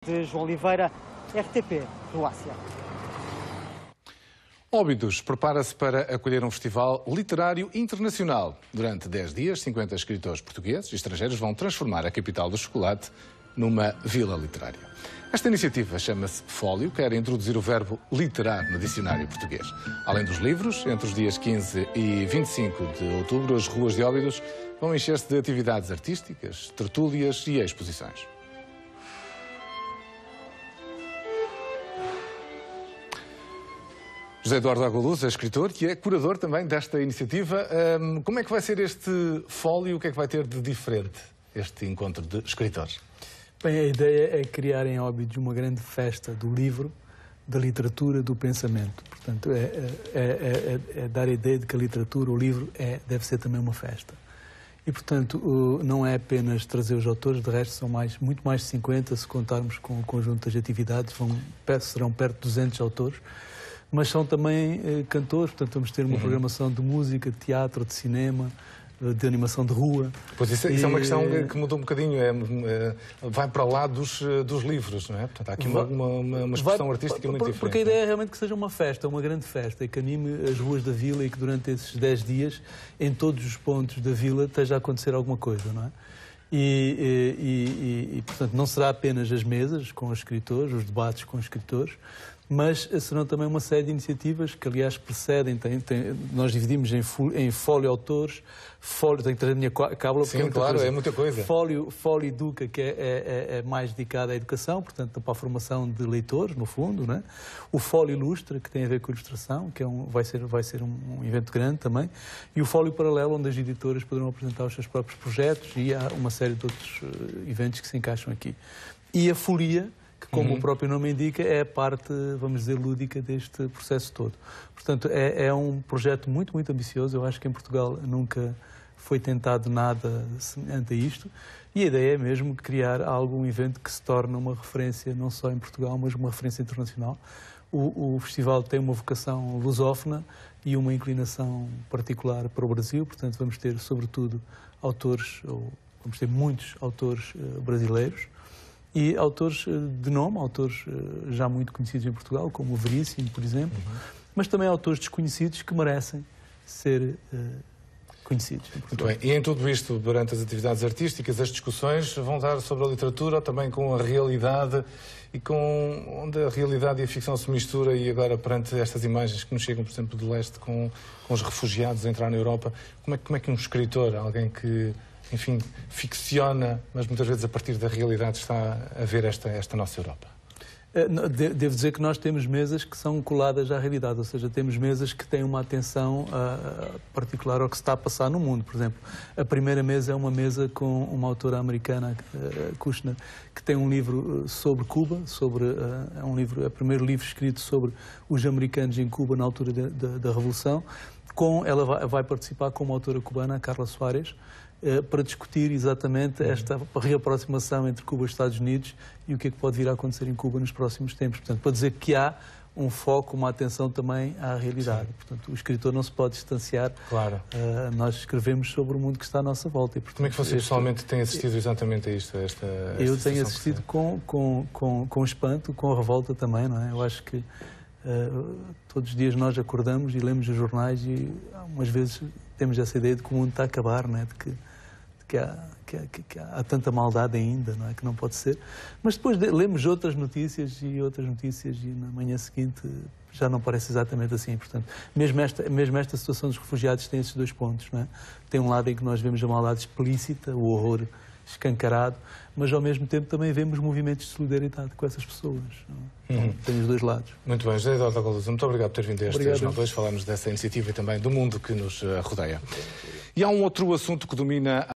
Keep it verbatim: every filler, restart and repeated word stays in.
De João Oliveira, R T P, Croácia. Óbidos prepara-se para acolher um festival literário internacional. Durante dez dias, cinquenta escritores portugueses e estrangeiros vão transformar a capital do chocolate numa vila literária. Esta iniciativa chama-se Fólio, quer introduzir o verbo literar no dicionário português. Além dos livros, entre os dias quinze e vinte e cinco de outubro, as ruas de Óbidos vão encher-se de atividades artísticas, tertúlias e exposições. José Eduardo Agualuz é escritor e é curador também desta iniciativa. Um, como é que vai ser este Fólio? O que é que vai ter de diferente este encontro de escritores? Bem, a ideia é criar em Óbidos uma grande festa do livro, da literatura, do pensamento. Portanto, é, é, é, é, é dar a ideia de que a literatura, o livro, é, deve ser também uma festa. E, portanto, não é apenas trazer os autores, de resto são mais, muito mais de cinquenta, se contarmos com o conjunto das atividades, vão, serão perto de duzentos autores. Mas são também eh, cantores, portanto vamos ter uma uhum. programação de música, de teatro, de cinema, de animação de rua. Pois isso, e... isso é uma questão que mudou um bocadinho, é, é, vai para lá dos, dos livros, não é? Portanto, há aqui uma, uma, uma expressão vai, artística muito porque diferente. Porque a ideia é realmente que seja uma festa, uma grande festa, e que anime as ruas da vila e que durante esses dez dias, em todos os pontos da vila, esteja a acontecer alguma coisa, não é? E, e, e, e, portanto, não será apenas as mesas com os escritores, os debates com os escritores, mas serão também uma série de iniciativas que, aliás, precedem. Tem, tem, nós dividimos em, em Fólio Autores, Fólio, tenho que trazer a minha cábula. Sim, é claro, coisa. é muita coisa. Fólio, Fólio Educa, que é, é, é mais dedicado à educação, portanto, para a formação de leitores, no fundo, né? O Fólio Ilustra, que tem a ver com a ilustração, que é um, vai ser, vai ser um, um evento grande também, e o Fólio Paralelo, onde as editoras poderão apresentar os seus próprios projetos, e há uma série de outros uh, eventos que se encaixam aqui. E a Folia, que, como uhum. o próprio nome indica, é a parte, vamos dizer, lúdica deste processo todo. Portanto, é, é um projeto muito, muito ambicioso. Eu acho que em Portugal nunca foi tentado nada semelhante a isto. E a ideia é mesmo criar algo, um evento que se torne uma referência, não só em Portugal, mas uma referência internacional. O, o festival tem uma vocação lusófona e uma inclinação particular para o Brasil. Portanto, vamos ter, sobretudo, autores, ou vamos ter muitos autores uh, brasileiros. E autores de nome, autores já muito conhecidos em Portugal, como o Veríssimo, por exemplo, uhum. mas também autores desconhecidos que merecem ser uh, conhecidos em Portugal. Muito bem. E em tudo isto, durante as atividades artísticas, as discussões vão dar sobre a literatura, também com a realidade e com onde a realidade e a ficção se mistura, e agora perante estas imagens que nos chegam, por exemplo, do leste, com, com os refugiados a entrar na Europa, como é, como é que um escritor, alguém que, enfim, ficciona, mas muitas vezes a partir da realidade está a ver esta, esta nossa Europa? Devo dizer que nós temos mesas que são coladas à realidade, ou seja, temos mesas que têm uma atenção uh, particular ao que se está a passar no mundo. Por exemplo, a primeira mesa é uma mesa com uma autora americana, uh, Kushner, que tem um livro sobre Cuba, sobre, uh, é um livro, é o primeiro livro escrito sobre os americanos em Cuba na altura de, de, da Revolução. Com, ela vai, vai participar com uma autora cubana, Carla Soares, para discutir exatamente esta reaproximação entre Cuba e os Estados Unidos e o que é que pode vir a acontecer em Cuba nos próximos tempos. Portanto, para dizer que há um foco, uma atenção também à realidade. Sim. Portanto, o escritor não se pode distanciar. Claro. Uh, nós escrevemos sobre o mundo que está à nossa volta. E, portanto, como é que você este... pessoalmente tem assistido exatamente a isto? A esta, a Eu esta tenho assistido com, com, com, com espanto, com revolta também, não é? Eu acho que uh, todos os dias nós acordamos e lemos os jornais e umas vezes temos essa ideia de que o mundo está a acabar, não é? De que Que há, que, há, que há, há tanta maldade ainda, não é? Que não pode ser. Mas depois de, lemos outras notícias e outras notícias e na manhã seguinte já não parece exatamente assim. Portanto, mesmo esta, mesmo esta situação dos refugiados tem esses dois pontos, não é? Tem um lado em que nós vemos a maldade explícita, o horror escancarado, mas ao mesmo tempo também vemos movimentos de solidariedade com essas pessoas. Não é? Uhum. Tem os dois lados. Muito bem, José Eduardo Agualuz, muito obrigado por ter vindo a este Jornal dois falarmos dessa iniciativa e também do mundo que nos rodeia. E há um outro assunto que domina